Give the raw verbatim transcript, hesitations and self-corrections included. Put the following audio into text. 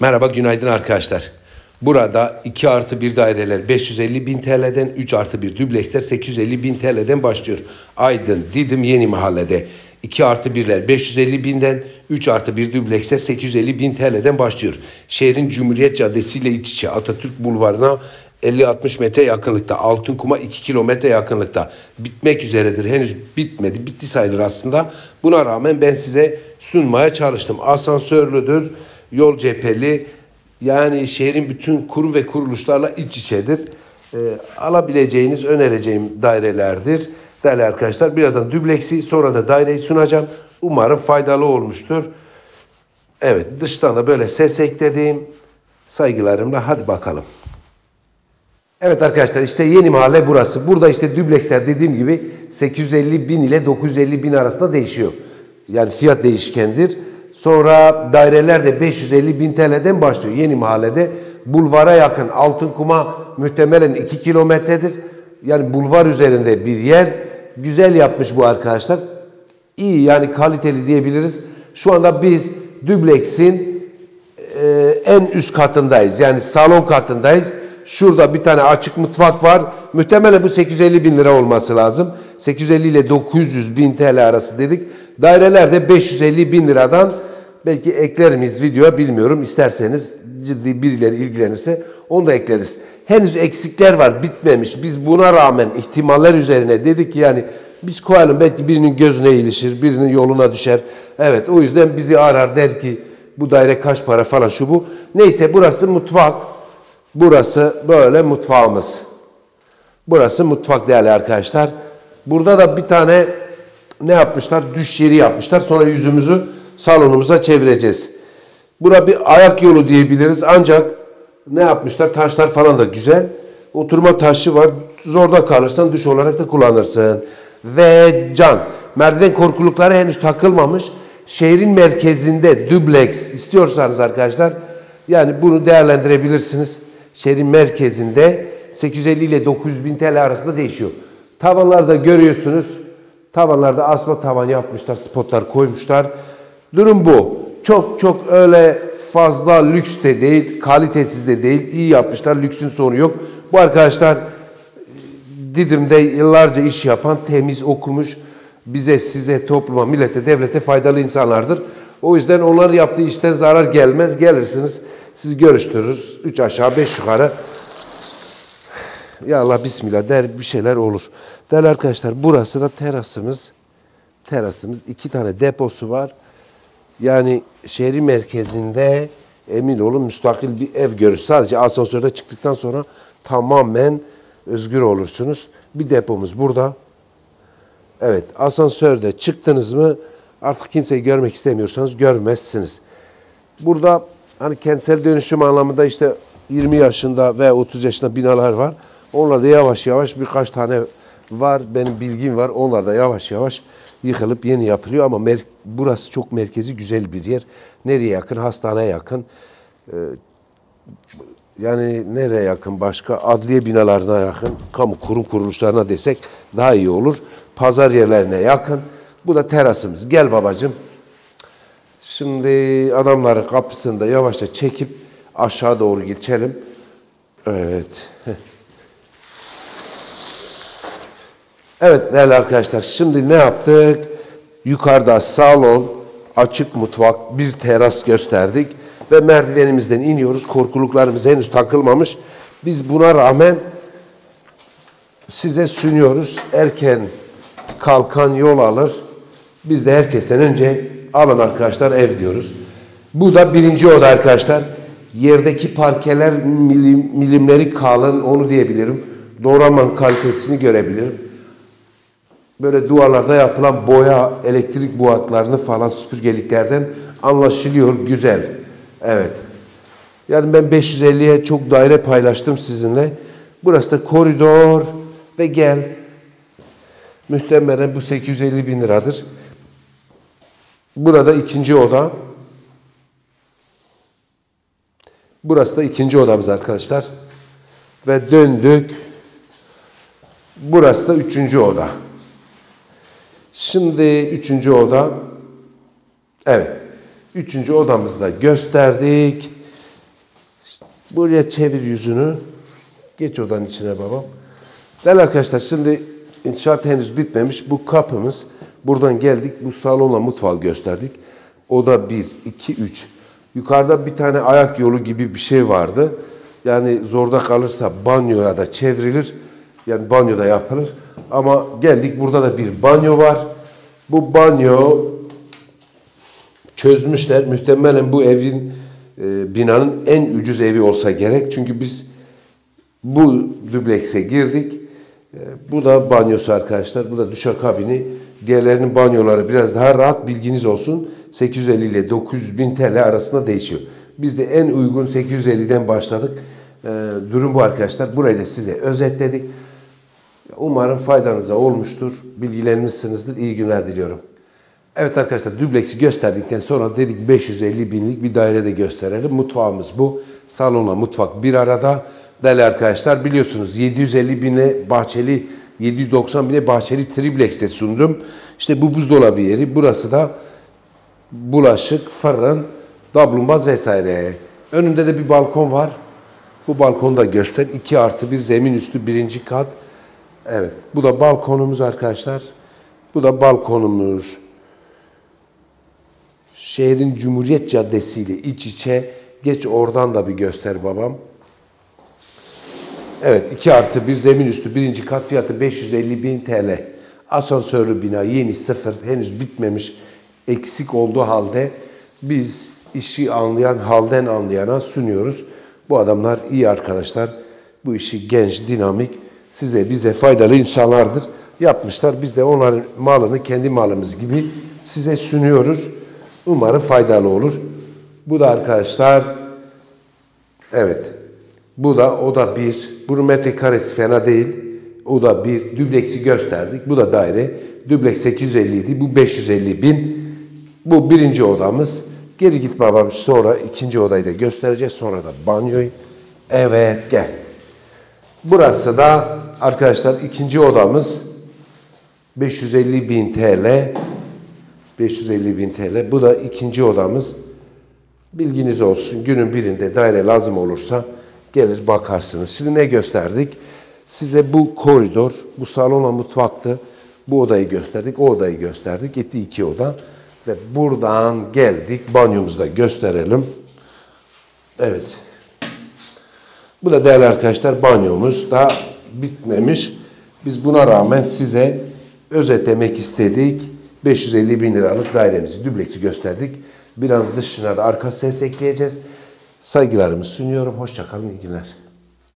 Merhaba, günaydın arkadaşlar. Burada iki artı bir daireler beş yüz elli bin T L'den, üç artı bir dübleksler sekiz yüz elli bin T L'den başlıyor. Aydın, Didim, Yeni Mahalle'de iki artı birler beş yüz elli binden, üç artı bir dübleksler sekiz yüz elli bin T L'den başlıyor. Şehrin Cumhuriyet Caddesi ile iç içe Atatürk Bulvarı'na elli altmış metre yakınlıkta, Altınkum'a iki kilometre yakınlıkta. Bitmek üzeredir. Henüz bitmedi. Bitti sayılır aslında. Buna rağmen ben size sunmaya çalıştım. Asansörlüdür, yol cepheli, yani şehrin bütün kurum ve kuruluşlarla iç içedir. E, alabileceğiniz, önereceğim dairelerdir. Değerli arkadaşlar, birazdan dübleksi, sonra da daireyi sunacağım. Umarım faydalı olmuştur. Evet, dıştan da böyle ses ekledim. Saygılarımla hadi bakalım. Evet arkadaşlar, işte Yeni Mahalle burası. Burada işte dübleksler dediğim gibi sekiz yüz elli bin ile dokuz yüz elli bin arasında değişiyor. Yani fiyat değişkendir. Sonra daireler de beş yüz elli bin T L'den başlıyor. Yeni Mahalle'de bulvara yakın, Altınkum'a muhtemelen iki kilometredir. Yani bulvar üzerinde bir yer. Güzel yapmış bu arkadaşlar. İyi, yani kaliteli diyebiliriz. Şu anda biz dübleksin e, en üst katındayız. Yani salon katındayız. Şurada bir tane açık mutfak var. Muhtemelen bu sekiz yüz elli bin lira olması lazım. sekiz yüz elli ile dokuz yüz bin T L arası dedik. Daireler de beş yüz elli bin liradan, belki ekler miyiz videoya bilmiyorum. İsterseniz, ciddi birileri ilgilenirse onu da ekleriz. Henüz eksikler var, bitmemiş. Biz buna rağmen ihtimaller üzerine dedik ki yani biz koyalım, belki birinin gözüne ilişir, birinin yoluna düşer. Evet, o yüzden bizi arar, der ki bu daire kaç para falan, şu bu. Neyse, burası mutfak. Burası böyle mutfağımız. Burası mutfak değerli arkadaşlar. Burada da bir tane ne yapmışlar? Düş yeri yapmışlar. Sonra yüzümüzü salonumuza çevireceğiz. Bura bir ayak yolu diyebiliriz. Ancak ne yapmışlar? Taşlar falan da güzel. Oturma taşı var. Zorda kalırsan duş olarak da kullanırsın. Ve cam. Merdiven korkulukları henüz takılmamış. Şehrin merkezinde dubleks istiyorsanız arkadaşlar, yani bunu değerlendirebilirsiniz. Şehrin merkezinde sekiz yüz elli ile dokuz yüz bin T L arasında değişiyor. Tavanlarda görüyorsunuz. Tavanlarda asma tavan yapmışlar. Spotlar koymuşlar. Durum bu. Çok çok öyle fazla lüks de değil. Kalitesiz de değil. İyi yapmışlar. Lüksün sonu yok. Bu arkadaşlar Didim'de yıllarca iş yapan, temiz, okumuş, bize, size, topluma, millete, devlete faydalı insanlardır. O yüzden onlar yaptığı işten zarar gelmez. Gelirsiniz, sizi görüştürürüz. Üç aşağı beş yukarı. Ya Allah bismillah der, bir şeyler olur. Değerli arkadaşlar, burası da terasımız. Terasımız. iki tane deposu var. Yani şehrin merkezinde emin olun müstakil bir ev görür. Sadece asansörde çıktıktan sonra tamamen özgür olursunuz. Bir depomuz burada. Evet, asansörde çıktınız mı artık kimseyi görmek istemiyorsanız görmezsiniz. Burada hani kentsel dönüşüm anlamında işte yirmi yaşında ve otuz yaşında binalar var. Onlar da yavaş yavaş, birkaç tane var, benim bilgim var. Onlar da yavaş yavaş yıkılıp yeni yapılıyor ama burası çok merkezi, güzel bir yer. Nereye yakın? Hastaneye yakın. Ee, yani nereye yakın başka? Adliye binalarına yakın, kamu kurum kuruluşlarına desek daha iyi olur. Pazar yerlerine yakın. Bu da terasımız. Gel babacığım. Şimdi adamların kapısında yavaşça çekip aşağı doğru geçelim. Evet. Evet değerli arkadaşlar, şimdi ne yaptık? Yukarıda salon, açık mutfak, bir teras gösterdik. Ve merdivenimizden iniyoruz. Korkuluklarımız henüz takılmamış. Biz buna rağmen size sunuyoruz. Erken kalkan yol alır. Biz de herkesten önce alın arkadaşlar ev diyoruz. Bu da birinci oda arkadaşlar. Yerdeki parkeler milim, milimleri kalın, onu diyebilirim. Doğraman kalitesini görebilirim. Böyle duvarlarda yapılan boya, elektrik boğatlarını falan süpürgeliklerden anlaşılıyor. Güzel. Evet. Yani ben beş yüz elliye çok daire paylaştım sizinle. Burası da koridor ve gel. Muhtemelen bu sekiz yüz elli bin liradır. Burada ikinci oda. Burası da ikinci odamız arkadaşlar. Ve döndük. Burası da üçüncü oda. Şimdi üçüncü oda. Evet. Üçüncü odamızda gösterdik. Buraya çevir yüzünü. Geç odanın içine babam. Değerli arkadaşlar, şimdi inşaat henüz bitmemiş. Bu kapımız. Buradan geldik. Bu salonla mutfağı gösterdik. Oda bir, iki, üç. Yukarıda bir tane ayak yolu gibi bir şey vardı. Yani zorda kalırsa banyoya da çevrilir. Yani banyoda yapılır. Ama geldik, burada da bir banyo var. Bu banyo çözmüşler. Muhtemelen bu evin, e, binanın en ucuz evi olsa gerek. Çünkü biz bu dublekse girdik. E, bu da banyosu arkadaşlar. Bu da duşakabini. Diğerlerinin banyoları biraz daha rahat, bilginiz olsun. sekiz yüz elli ile dokuz yüz bin T L arasında değişiyor. Biz de en uygun sekiz yüz elliden başladık. E, durum bu arkadaşlar. Burayı da size özetledik. Umarım faydanıza olmuştur. Bilgilenmişsinizdir. İyi günler diliyorum. Evet arkadaşlar, dubleksi gösterdikten sonra dedik beş yüz elli binlik bir daire de gösterelim. Mutfağımız bu. Salonla mutfak bir arada. Değerli arkadaşlar, biliyorsunuz yedi yüz elli bine bahçeli, yedi yüz doksan bine bahçeli triplex'te sundum. İşte bu buzdolabı yeri. Burası da bulaşık, fırın, dablumbaz vesaire. Önünde de bir balkon var. Bu balkonu da göster. iki artı bir zemin üstü birinci kat. Evet. Bu da balkonumuz arkadaşlar. Bu da balkonumuz. Şehrin Cumhuriyet Caddesi ile iç içe. Geç oradan da bir göster babam. Evet. iki artı bir zemin üstü birinci kat, fiyatı beş yüz elli bin T L. Asansörlü bina, yeni, sıfır, henüz bitmemiş. Eksik olduğu halde biz işi anlayan, halden anlayana sunuyoruz. Bu adamlar iyi arkadaşlar. Bu işi genç, dinamik, size bize faydalı insanlardır. Yapmışlar. Biz de onların malını kendi malımız gibi size sunuyoruz. Umarım faydalı olur. Bu da arkadaşlar, evet. Bu da o da bir. Bunun metrekaresi fena değil. O da bir. Dubleksi gösterdik. Bu da daire. Dubleks sekiz yüz elli idi. Bu beş yüz elli bin. Bu birinci odamız. Geri git babam. Sonra ikinci odayı da göstereceğiz. Sonra da banyoyu. Evet, gel. Burası da arkadaşlar ikinci odamız. beş yüz elli bin T L. beş yüz elli bin T L. Bu da ikinci odamız. Bilginiz olsun. Günün birinde daire lazım olursa gelir bakarsınız. Şimdi ne gösterdik? Size bu koridor, bu salonla mutfaktı. Bu odayı gösterdik. O odayı gösterdik. Etti iki oda. Ve buradan geldik. Banyomuzu da gösterelim. Evet. Bu da değerli arkadaşlar banyomuz. Daha bitmemiş. Biz buna rağmen size özetlemek istedik. beş yüz elli bin liralık dairemizi, dubleksi gösterdik. Bir an dışına da arka ses ekleyeceğiz. Saygılarımı sunuyorum. Hoşça kalın, iyi günler.